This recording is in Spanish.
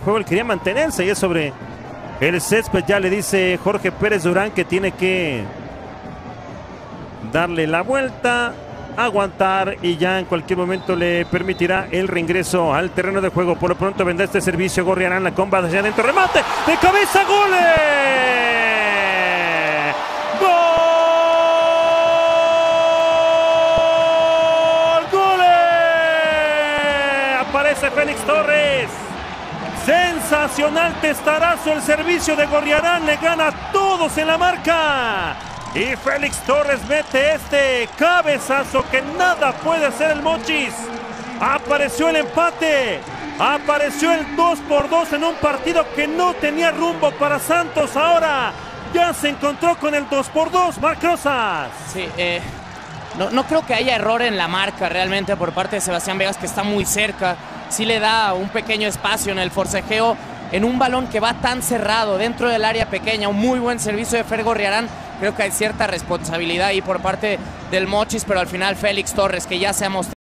juego, él quería mantenerse y es sobre el césped. Ya le dice Jorge Pérez Durán que tiene que darle la vuelta, aguantar y ya en cualquier momento le permitirá el reingreso al terreno de juego. Por lo pronto vendrá este servicio. Gorriarán, la comba hacia adentro, remate de cabeza, ¡gole! Aparece Félix Torres. Sensacional testarazo el servicio de Gorriarán. Le gana a todos en la marca. Y Félix Torres mete este cabezazo que nada puede hacer el Mochis. Apareció el empate. Apareció el 2-2 en un partido que no tenía rumbo para Santos. Ahora ya se encontró con el 2-2. Marc Rosas. Sí, no creo que haya error en la marca realmente por parte de Sebastián Vegas, que está muy cerca. Sí le da un pequeño espacio en el forcejeo en un balón que va tan cerrado dentro del área pequeña. Un muy buen servicio de Fer Gorriarán. Creo que hay cierta responsabilidad ahí por parte del Mochis, pero al final Félix Torres, que ya se ha mostrado